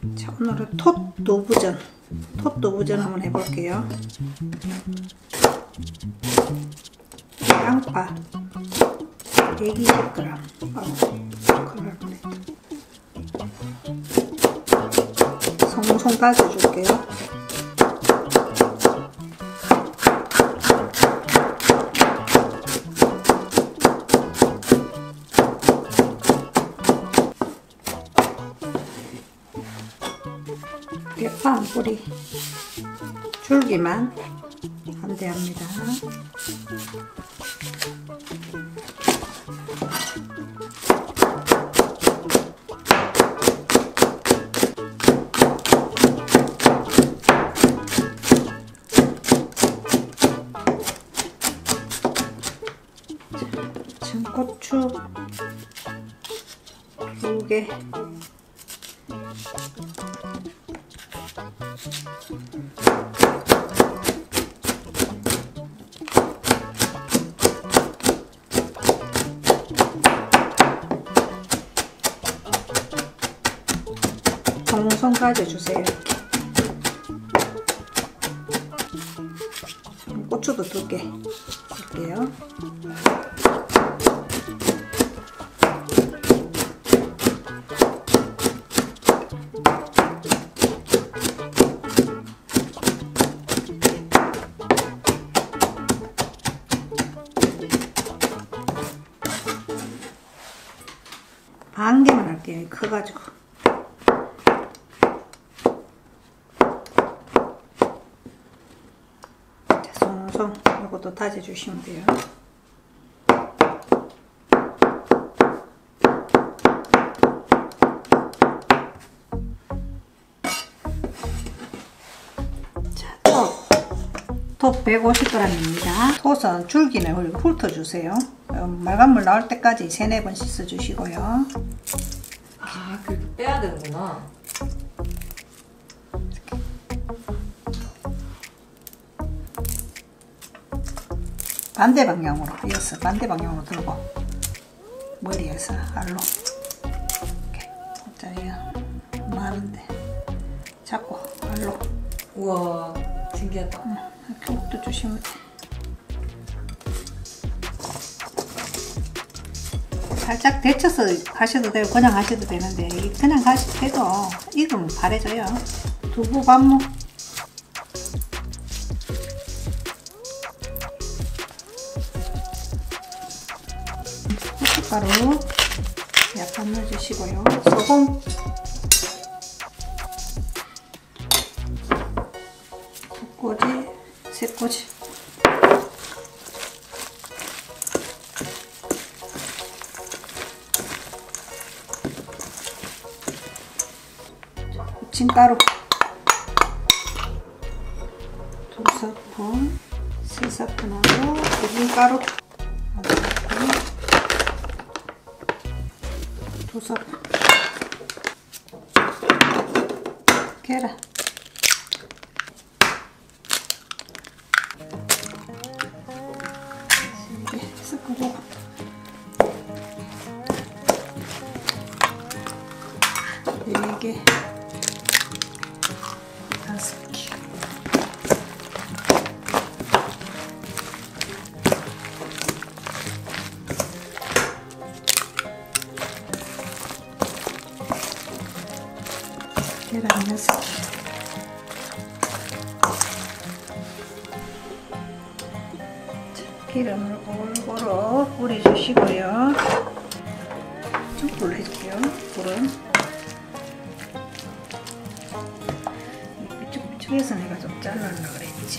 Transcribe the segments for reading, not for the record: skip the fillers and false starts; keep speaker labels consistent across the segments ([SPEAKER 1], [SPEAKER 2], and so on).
[SPEAKER 1] 자, 오늘은 톳두부전 한번 해볼게요. 양파 120g. 송송 다져줄게요. 대파 한 뿌리, 줄기만 한 대 합니다. 청고추 2개, 송송 가져주세요. 고추도 2개 쓸게요. 반 개만 할게요. 커가지고. 자, 송송 이것도 다져주시면 돼요. 자, 톳 150g입니다. 톳은 줄기는 훑어주세요. 맑은 물 나올 때까지 3-4번 씻어주시고요.
[SPEAKER 2] 아, 그렇게 빼야 되는구나.
[SPEAKER 1] 반대 방향으로 이어서 반대 방향으로 들고 머리에서 알로 이렇게 짜리야 많은데 잡고 알로.
[SPEAKER 2] 우와, 신기하다.
[SPEAKER 1] 이렇게 옷도 주시면 돼. 살짝 데쳐서 하셔도 되고 그냥 하셔도 되는데 그냥 해도 익으면 바래져요. 두부 반목, 고춧가루 약간 넣어주시고요. 소금, 국꼬지, 새꼬지, 고춧가루 2스푼, 3스푼하고 비빔가루 2스푼, 계란 섞어주고 이게 5개. 계란 6개. 기름을 골고루 뿌려주시고요. 좀 불 해줄게요. 불은 삐쭉삐쭉해서 내가 좀 잘라려고 그랬지.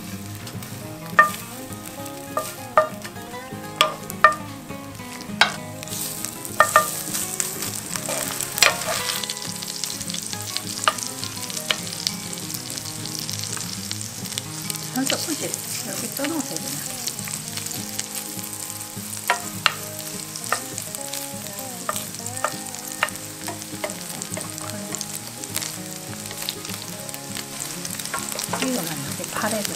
[SPEAKER 1] 한 스푼씩 이렇게 떠놓으세요. 그냥. 이거만 이렇게 파래져.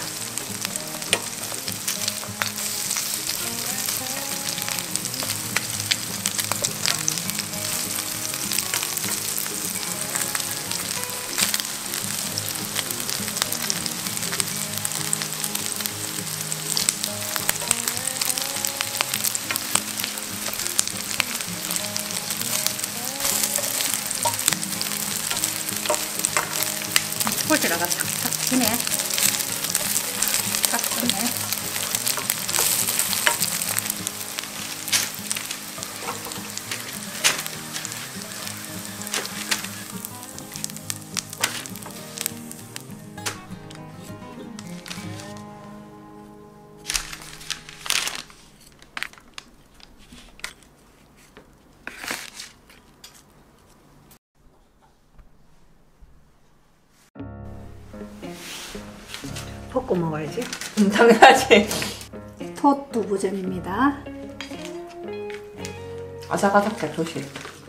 [SPEAKER 1] 소스가 탁탁 튀네. 탁 튀네. 볶고 먹어야지.
[SPEAKER 2] 당연하지.
[SPEAKER 1] 톳 두부전입니다.
[SPEAKER 2] 아삭아삭해 톳이.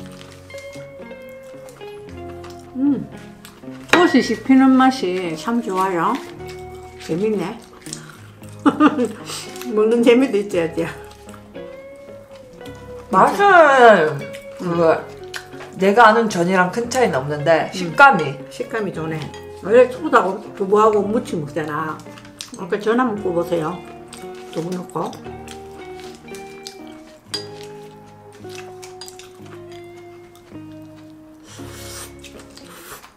[SPEAKER 1] 톳이 씹히는 맛이 참 좋아요. 재밌네. 먹는 재미도 있어야지.
[SPEAKER 2] 맛은 내가 아는 전이랑 큰 차이는 없는데
[SPEAKER 1] 식감이 좋네. 원래 톳하고 두부하고 무침 먹잖아. 그러니까 전 한번 구워보세요. 두부 넣고.